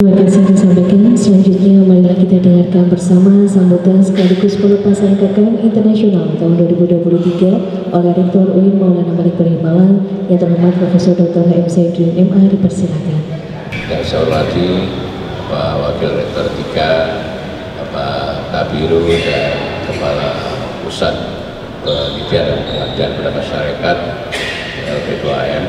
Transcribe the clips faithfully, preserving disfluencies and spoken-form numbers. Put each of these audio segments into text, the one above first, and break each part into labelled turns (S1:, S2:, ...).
S1: Terima kasih disampaikan. Selanjutnya marilah kita dengarkan bersama sambutan sekaligus pelepasan K K M Internasional tahun dua ribu dua puluh tiga oleh Rektor U I N Maulana Malik Ibrahim Malang yang terhormat Profesor Doktor H M Saidudin M A. Dipersilakan.
S2: Yang saya hormati Bapak Wakil Rektor tiga, Bapak Kabiru dan Kepala Pusat Penelitian dan Pengabdian pada Masyarakat L P dua M,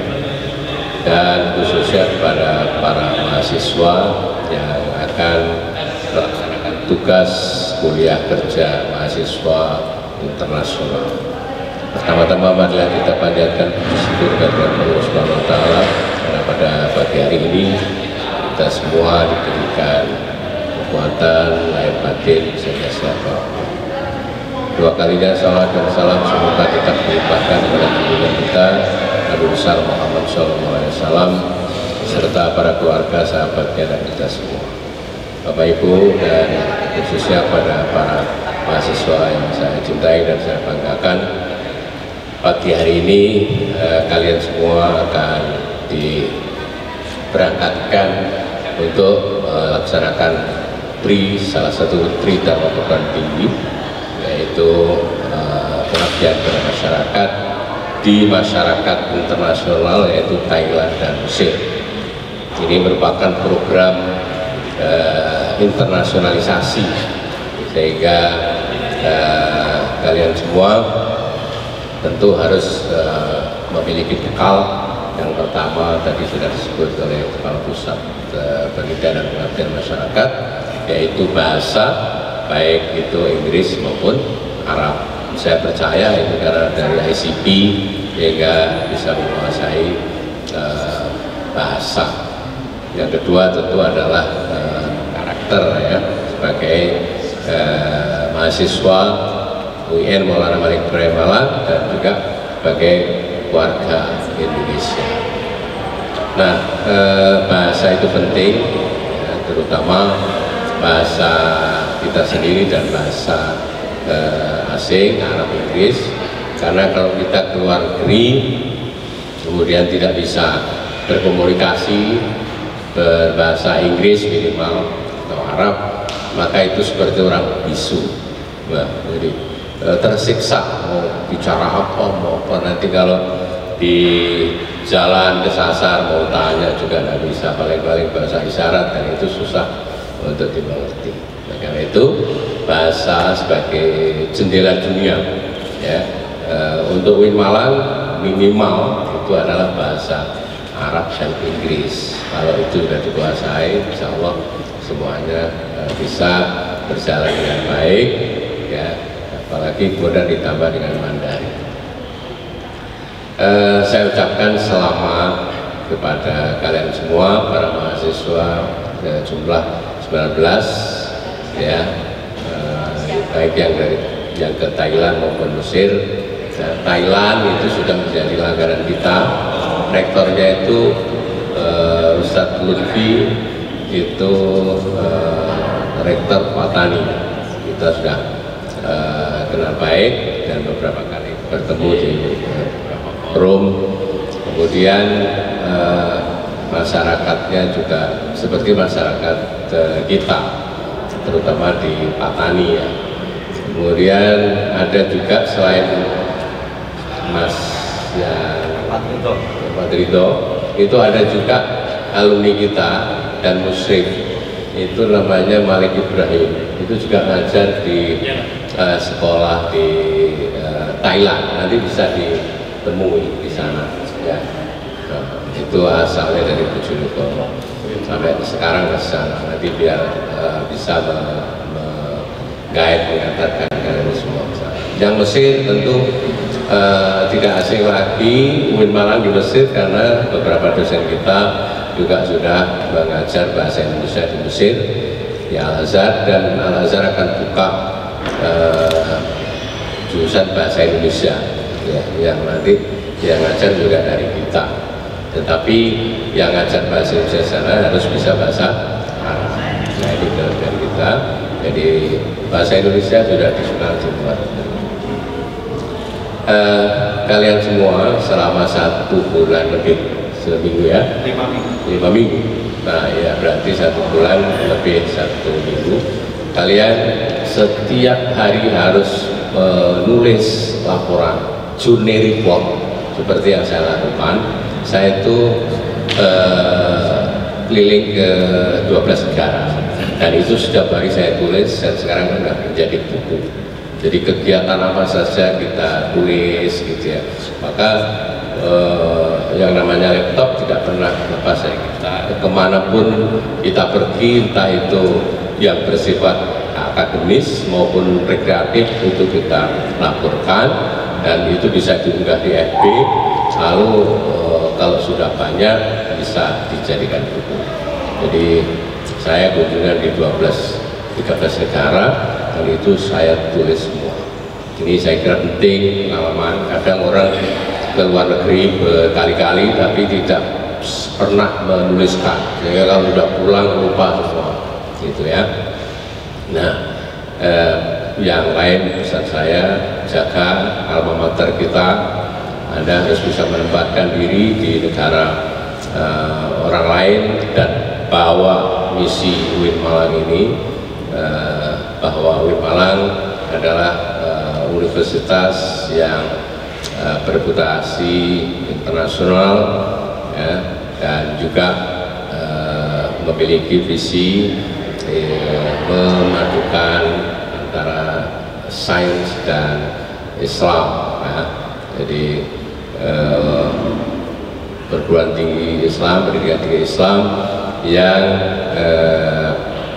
S2: dan khususnya kepada para mahasiswa yang akan melaksanakan tugas kuliah kerja mahasiswa internasional. Pertama-tama marilah kita panjatkan puji syukur kepada Allah Subhanahu wa taala karena pada pagi hari ini kita semua diberikan kekuatan lahir batin sehingga sehat. Dua kalinya salawat dan salam semoga tetap dilimpahkan kepada junjungan kita Nabi besar Muhammad shallallahu alaihi wasallam serta para keluarga, sahabatnya, dan kita semua. Bapak Ibu, dan khususnya pada para mahasiswa yang saya cintai dan saya banggakan, pagi hari ini eh, kalian semua akan diberangkatkan untuk melaksanakan T R I, salah satu T R I Dharma Perguruan Tinggi, yaitu eh, pengabdian pada masyarakat di masyarakat internasional, yaitu Thailand dan Mesir. Ini merupakan program eh, internasionalisasi sehingga eh, kalian semua tentu harus uh, memiliki bekal. Yang pertama tadi sudah disebut oleh Kepala Pusat uh, Penelitian dan Pengabdian Masyarakat, yaitu bahasa, baik itu Inggris maupun Arab. Saya percaya itu karena dari I C P sehingga bisa menguasai uh, bahasa. Yang kedua tentu adalah uh, karakter, ya, sebagai uh, mahasiswa U I N Maulana Malik Ibrahim Malang dan juga sebagai warga Indonesia. Nah, eh, bahasa itu penting, ya, terutama bahasa kita sendiri dan bahasa eh, asing, Arab, Inggris, karena kalau kita keluar negeri kemudian tidak bisa berkomunikasi berbahasa Inggris minimal atau Arab, maka itu seperti orang bisu. Nah, jadi tersiksa mau bicara apa, mau apa, nanti kalau di jalan kesasar mau tanya juga tidak bisa, paling-paling bahasa isyarat, dan itu susah untuk dimengerti. Nah, karena itu bahasa sebagai jendela dunia, ya, e, untuk U I N Malang minimal itu adalah bahasa Arab dan Inggris. Kalau itu sudah dikuasai, insya Allah semuanya e, bisa berjalan dengan baik, ya. Apalagi kemudian ditambah dengan Mandarin. Eh, saya ucapkan selamat kepada kalian semua, para mahasiswa eh, jumlah sembilan belas, ya, eh, baik yang dari yang ke Thailand maupun Mesir. Nah, Thailand itu sudah menjadi langganan kita. Rektornya itu eh, Ustadz Lutfi, itu eh, rektor Patani. Kita sudah Uh, kenal baik dan beberapa kali bertemu di uh, forum. Kemudian uh, masyarakatnya juga seperti masyarakat uh, kita, terutama di Patani, ya. Kemudian ada juga selain Mas ya, Pak Ridho, itu ada juga alumni kita dan musyrik, itu namanya Malik Ibrahim, itu juga ngajar di Uh, sekolah di uh, Thailand, nanti bisa ditemui di sana, ya. Nah, itu asalnya dari Bojonegoro sampai sekarang ke sana, nanti biar uh, bisa menggait, mengantarkan kalian semua ke sana. Yang Mesir tentu uh, tidak asing lagi U I N Malang di Mesir, karena beberapa dosen kita juga sudah mengajar bahasa Indonesia di Mesir, di Al-Azhar, dan Al-Azhar akan buka Uh, jurusan bahasa Indonesia, ya, yang nanti yang ngajar juga dari kita, tetapi yang ngajar bahasa Indonesia sana harus bisa bahasa Arab. Nah, itu dari kita, jadi bahasa Indonesia sudah dikenal di luar. Uh, kalian semua selama satu bulan lebih, seminggu, ya, lima minggu, lima minggu nah ya berarti satu bulan lebih satu minggu. Kalian setiap hari harus menulis laporan, journey report seperti yang saya lakukan. Saya itu eh, keliling ke dua belas negara dan itu setiap hari saya tulis dan sekarang sudah menjadi buku. Jadi kegiatan apa saja kita tulis gitu ya. Maka eh, yang namanya laptop tidak pernah lepas dari kita. Kemanapun kita pergi, entah itu yang bersifat akademis maupun rekreatif itu kita laporkan dan itu bisa diunggah di F B. Lalu eh, kalau sudah banyak bisa dijadikan buku. Jadi saya kunjungan di dua belas tiga belas negara dan itu saya tulis semua. Ini saya kira penting pengalaman. Kadang orang ke luar negeri berkali-kali tapi tidak pernah menuliskan, sehingga kalau sudah pulang lupa semua gitu ya. Nah eh, yang lain pesan saya, jaga alma mater kita. Anda harus bisa menempatkan diri di negara uh, orang lain dan bawa misi U I N Malang ini, uh, bahwa U I N Malang adalah uh, universitas yang uh, bereputasi internasional ya, dan juga uh, memiliki visi uh, memadukan antara sains dan Islam ya. Jadi uh, perguruan tinggi Islam, pendidikan tinggi Islam yang uh,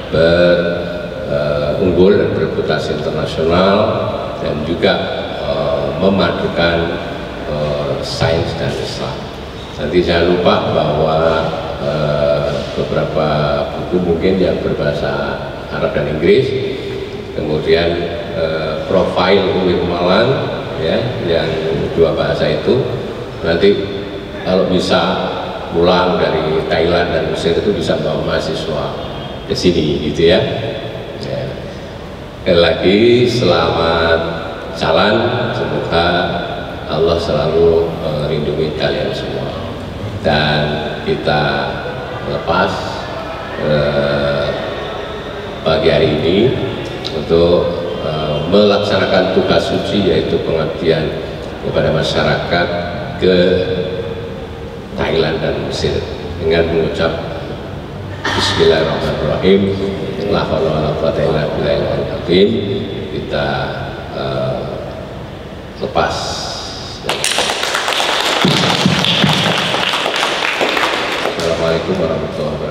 S2: berunggul uh, dan bereputasi internasional dan juga uh, memadukan uh, sains dan Islam. Nanti jangan lupa bahwa uh, beberapa buku mungkin yang berbahasa Arab dan Inggris, kemudian uh, profil U I N Malang ya, yang dua bahasa itu nanti kalau bisa pulang dari Thailand dan Mesir itu bisa bawa mahasiswa ke sini gitu ya. Ya. Sekali lagi selamat jalan, semoga Allah selalu melindungi kalian semua dan kita lepas eh, pagi hari ini untuk eh, melaksanakan tugas suci, yaitu pengabdian kepada masyarakat ke Thailand dan Mesir dengan mengucap Bismillahirrahmanirrahim. La haula wala quwwata illa billahil azim. Kita uh, lepas. Assalamualaikum warahmatullahi wabarakatuh.